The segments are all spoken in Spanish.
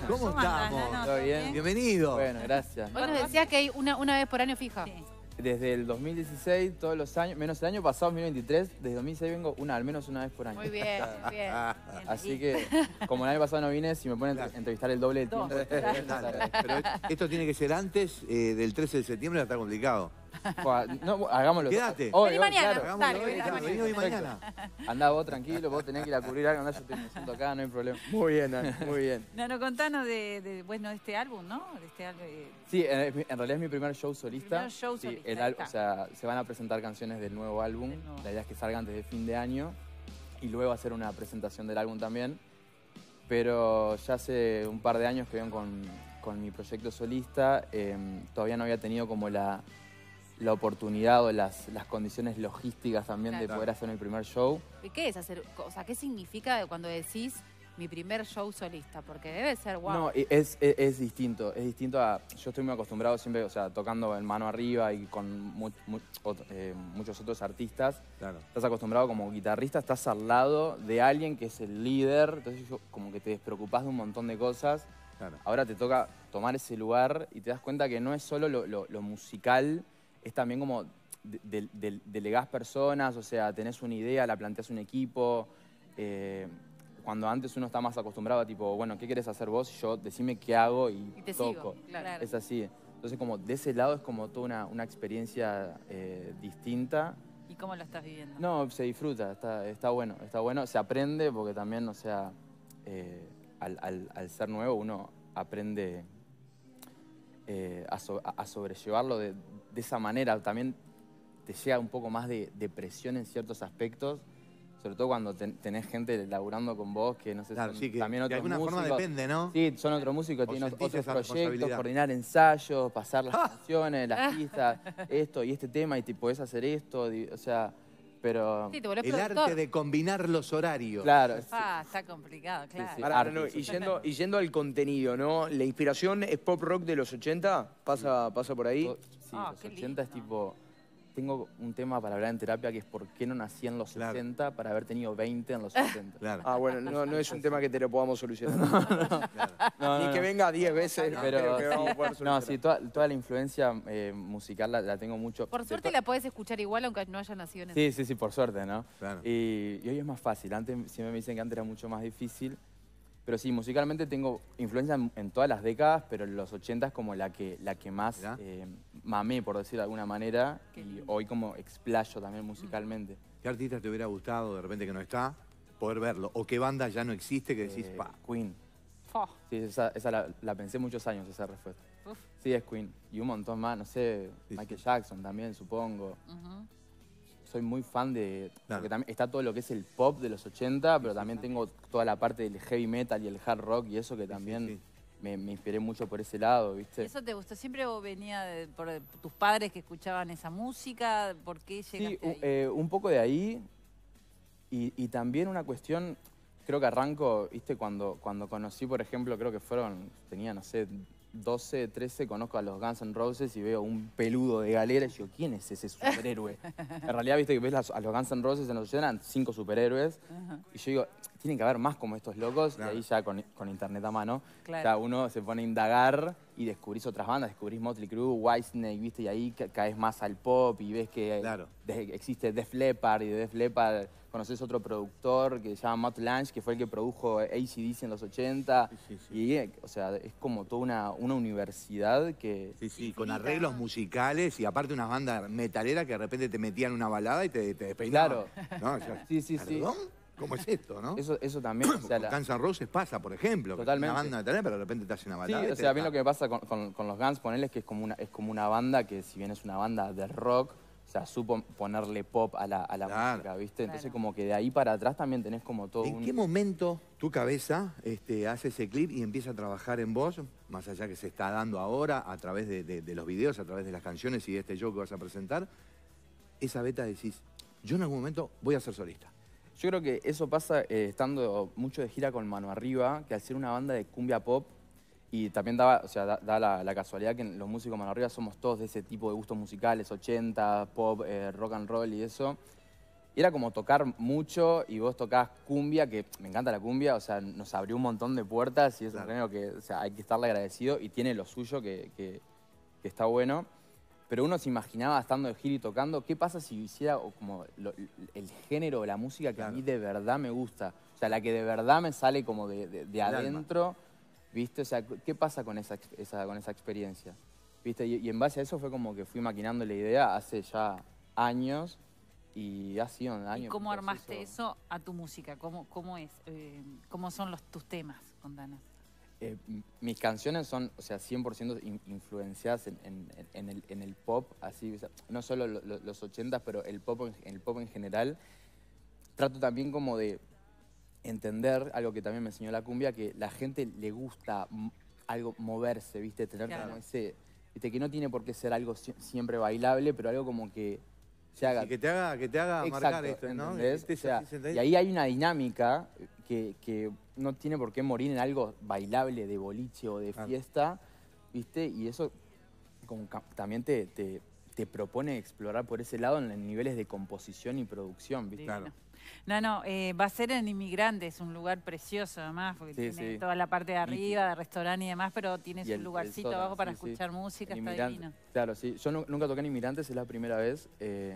¿Cómo estamos? No, ¿Todo bien? Bienvenido. Bueno, gracias. Vos nos decías que hay una vez por año fija. Sí. Desde el 2016, todos los años, menos el año pasado, 2023, desde 2006 vengo al menos una vez por año. Muy bien, muy bien. Así que, como el año pasado no vine, si me ponen a entrevistar el doble de Dos. tiempo. Dale, pero esto tiene que ser antes del 13 de septiembre, está complicado. No, hagámoslo. Quédate. Hoy, Vení mañana. claro. Dale, Hagámoslo hoy, vení claro, mañana. vení hoy Perfecto. mañana. Andá vos tranquilo, vos tenés que ir a cubrir algo, andá, yo me siento acá, no hay problema. Muy bien, Dani, muy bien. No, contanos de este álbum, ¿no? De este álbum. Sí, en realidad es mi primer show solista. Primer show Sí, solista, el ahí o está. sea, se van a presentar canciones del nuevo álbum. Del nuevo. La idea es que salga antes de fin de año y luego hacer una presentación del álbum también. Pero ya hace un par de años que vengo con mi proyecto solista. Todavía no había tenido como la oportunidad o las condiciones logísticas también de Claro. poder hacer mi primer show. ¿Y qué es hacer? O sea, ¿qué significa cuando decís mi primer show solista? Porque debe ser guau. No, es distinto. Es distinto a... Yo estoy muy acostumbrado siempre, o sea, tocando en mano arriba y con muchos otros artistas. Claro. Estás acostumbrado como guitarrista, estás al lado de alguien que es el líder. Entonces como que te despreocupás de un montón de cosas. Claro. Ahora te toca tomar ese lugar y te das cuenta que no es solo lo musical, es también como delegás personas, o sea, tenés una idea, la planteás un equipo. Cuando antes uno está más acostumbrado a tipo, bueno, ¿qué querés hacer vos? Yo, decime qué hago y te toco. sigo, claro. Es así. Entonces, como de ese lado es como toda una experiencia distinta. ¿Y cómo lo estás viviendo? No, se disfruta, está bueno, está bueno. Se aprende porque también, o sea, al ser nuevo uno aprende a sobrellevarlo de esa manera. También te llega un poco más de presión en ciertos aspectos. Sobre todo cuando tenés gente laburando con vos, que no sé, Claro, son sí, que también de otros alguna músicos. forma depende, ¿no? Sí, son otros músicos, tienen sentís otros esa proyectos, responsabilidad. coordinar ensayos, pasar las canciones, las pistas, esto y este tema, y te podés hacer esto, o sea, pero... Sí, te volvés El productor. arte de combinar los horarios. Claro, Está complicado, claro. sí. Pará, Arte, no, eso. y yendo al contenido, ¿no? ¿La inspiración es pop rock de los 80? ¿Pasa por ahí? Sí, Ah, los qué 80 es lindo. tipo... Tengo un tema para hablar en terapia que es por qué no nací en los Claro. 60 para haber tenido 20 en los 80. Claro. Ah, bueno, no es un tema que te lo podamos solucionar. No, Ni no, que no. venga 10 veces, Pero creo que vamos a sí, poder solucionar. no, sí, toda la influencia musical la tengo mucho. Por suerte la podés escuchar igual aunque no haya nacido en Sí, sí, por suerte, ¿no? Claro. Y hoy es más fácil. Antes siempre me dicen que antes era mucho más difícil. Pero sí, musicalmente tengo influencia en todas las décadas, pero en los 80 es como la que más Mirá. mamé, por decirlo de alguna manera. Qué Y lindo. hoy como explayo también musicalmente. ¿Qué artista te hubiera gustado de repente que no está, poder verlo? ¿O qué banda ya no existe que decís, pa? Queen. Fo. Sí, esa la pensé muchos años, esa respuesta. Uf. Sí, es Queen. Y un montón más, no sé, Sí, Michael Jackson también, supongo. Ujú. Soy muy fan de... Claro. Porque también está todo lo que es el pop de los 80, pero también tengo toda la parte del heavy metal y el hard rock y eso que también sí. Me inspiré mucho por ese lado, ¿viste? ¿Eso te gustó? ¿Siempre venía por tus padres que escuchaban esa música? ¿Por qué Sí, llegaste ahí? un poco de ahí y también una cuestión, creo que arranco, ¿viste? Cuando conocí, por ejemplo, creo que tenía, no sé, 12, 13, conozco a los Guns N' Roses y veo un peludo de galera y digo, ¿quién es ese superhéroe? En realidad, viste que ves a los Guns N' Roses en los 80 eran 5 superhéroes Ajá. y yo digo, tienen que haber más como estos locos. Claro. Y ahí ya con internet a mano, Claro. ya uno se pone a indagar y descubrís otras bandas, descubrís Motley Crue, Whitesnake, viste, y ahí caes más al pop y ves que Claro. existe Def Leppard y de Def Leppard conoces otro productor que se llama Matt Lange, que fue el que produjo AC/DC en los 80. Sí, sí. Y, o sea, es como toda una universidad que... Sí, sí, Infinita. con arreglos musicales y aparte unas bandas metaleras que de repente te metían una balada y te despeinaban. Claro. ¿No? Ya, Sí, sí, sí. ¿perdón? ¿Cómo es esto, no? Eso también, o sea, Con Guns N' Roses pasa, por ejemplo. que es Totalmente. Una banda metalera, pero de repente te hace una sí, balada. y o te sea, a mí deja. lo que me pasa con los Guns, ponerles que es como una banda que si bien es una banda de rock, o sea, supo ponerle pop a la Claro. música, ¿viste? Entonces Claro. como que de ahí para atrás también tenés como todo ¿En qué momento tu cabeza hace ese clip y empieza a trabajar en vos, más allá que se está dando ahora, a través de los videos, a través de las canciones y de este show que vas a presentar? Esa beta decís, yo en algún momento voy a ser solista. Yo creo que eso pasa estando mucho de gira con Mano Arriba, que al ser una banda de cumbia pop, y también da la casualidad que los músicos Mano Arriba somos todos de ese tipo de gustos musicales, 80, pop, rock and roll y eso. Y era como tocar mucho y vos tocás cumbia, que me encanta la cumbia, o sea, nos abrió un montón de puertas y es un género que, o sea, hay que estarle agradecido y tiene lo suyo que está bueno. Pero uno se imaginaba estando de gira y tocando, ¿qué pasa si hiciera como el género o la música que a mí de verdad me gusta? O sea, la que de verdad me sale como de adentro, ¿viste? O sea, ¿qué pasa con esa experiencia? ¿Viste? Y en base a eso fue como que fui maquinando la idea hace ya años y ha sido un año. ¿Y cómo armaste eso a tu música? ¿Cómo es? ¿Cómo son tus temas? Contanos. Mis canciones son, o sea, 100% influenciadas en el pop, así, o sea, no solo los 80s, pero el pop en general. Trato también como de entender algo que también me enseñó la cumbia, que la gente le gusta algo moverse, ¿viste? Tener como ese, ¿viste? Que no tiene por qué ser algo siempre bailable, pero algo como que se haga. Sí, que te haga marcar esto, ¿no? O sea, y ahí hay una dinámica que no tiene por qué morir en algo bailable de boliche o de fiesta, ¿viste? Y eso como también te propone explorar por ese lado en niveles de composición y producción, ¿viste? Claro. Va a ser en Inmigrantes, un lugar precioso además, porque tiene toda la parte de arriba, de restaurante y demás, pero tienes un lugarcito abajo para escuchar música, está divino. Claro, sí. Yo nunca toqué en Inmigrantes, es la primera vez.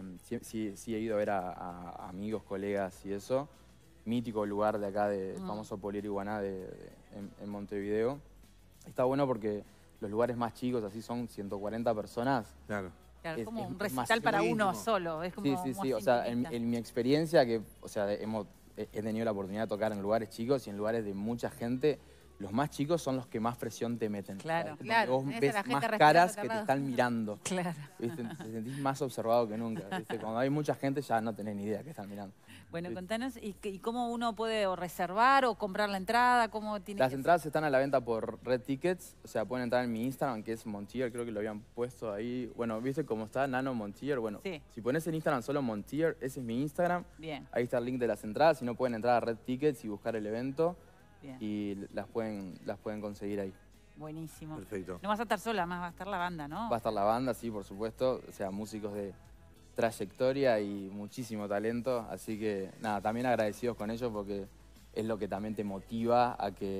Sí he ido a ver a amigos, colegas y eso. Mítico lugar de acá, de famoso Poliero Iguaná en Montevideo. Está bueno porque los lugares más chicos, así son 140 personas. Claro, es como un recital para uno solo. Es como sí. O sea, en mi experiencia, que, o sea, he tenido la oportunidad de tocar en lugares chicos y en lugares de mucha gente. Los más chicos son los que más presión te meten. Claro, Vos ves más caras que te están mirando. Claro. ¿Viste? Te sentís más observado que nunca. ¿Viste? Cuando hay mucha gente ya no tenés ni idea que están mirando. Bueno, contanos, ¿y cómo uno puede reservar o comprar la entrada? Las entradas están a la venta por Red Tickets, o sea, pueden entrar en mi Instagram, que es Montier, creo que lo habían puesto ahí. Bueno, ¿viste cómo está Nano Montier? Bueno, si pones en Instagram solo Montier, ese es mi Instagram. Bien. Ahí está el link de las entradas, si no pueden entrar a Red Tickets y buscar el evento. Bien. Y las pueden conseguir ahí. Buenísimo. Perfecto. No vas a estar sola, más va a estar la banda, ¿no? Va a estar la banda, sí, por supuesto. O sea, músicos de trayectoria y muchísimo talento. Así que, nada, también agradecidos con ellos porque es lo que también te motiva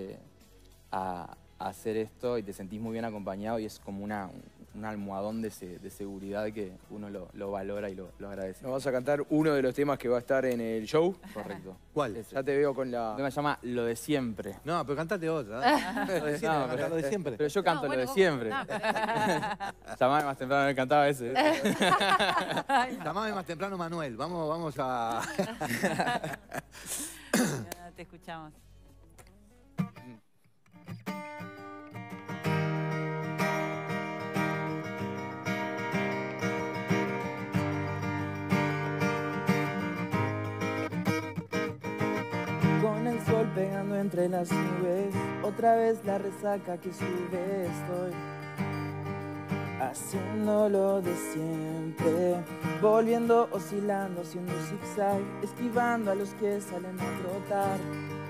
a hacer esto y te sentís muy bien acompañado y es como un almohadón de seguridad que uno lo valora y lo agradece. Nos vas a cantar uno de los temas que va a estar en el show. Correcto. ¿Cuál? Ya te veo con la... Se llama Lo de Siempre. No, pero cantate otra. Lo de siempre. Pero yo canto Lo de Siempre. Llamame más temprano, me cantaba ese. Llamame más temprano, Manuel. Vamos a... Te escuchamos. Con el sol pegando entre las nubes, otra vez la resaca que sube, estoy haciéndolo de siempre, volviendo, oscilando, haciendo zigzag, esquivando a los que salen a trotar,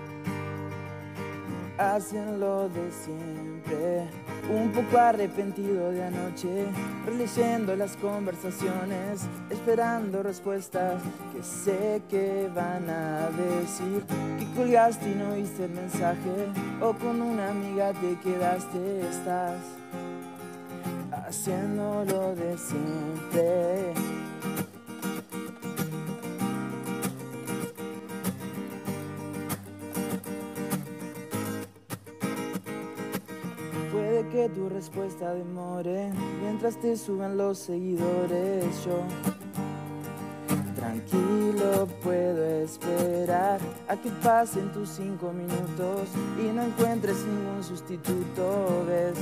haciéndolo de siempre, un poco arrepentido de anoche, releyendo las conversaciones, esperando respuestas que sé que van a decir, que colgaste y no viste el mensaje, o con una amiga te quedaste, estás haciéndolo de siempre. Puede que tu respuesta demore mientras te suben los seguidores. Yo tranquilo puedo esperar a que pasen tus 5 minutos y no encuentres ningún sustituto, ¿ves?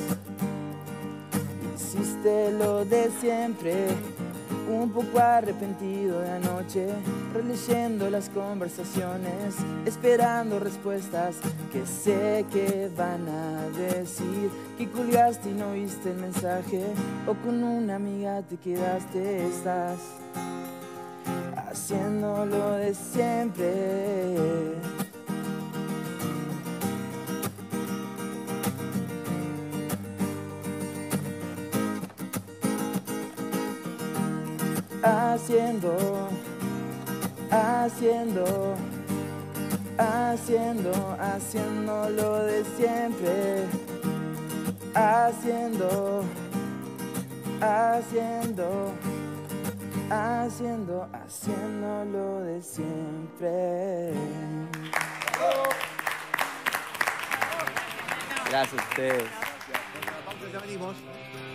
Hiciste lo de siempre, un poco arrepentido de anoche, releyendo las conversaciones, esperando respuestas que sé que van a decir, que colgaste y no viste el mensaje, o con una amiga te quedaste, estás haciéndolo de siempre. Haciendo haciendo lo de siempre, haciendo lo de siempre. Gracias a ustedes. Ya venimos.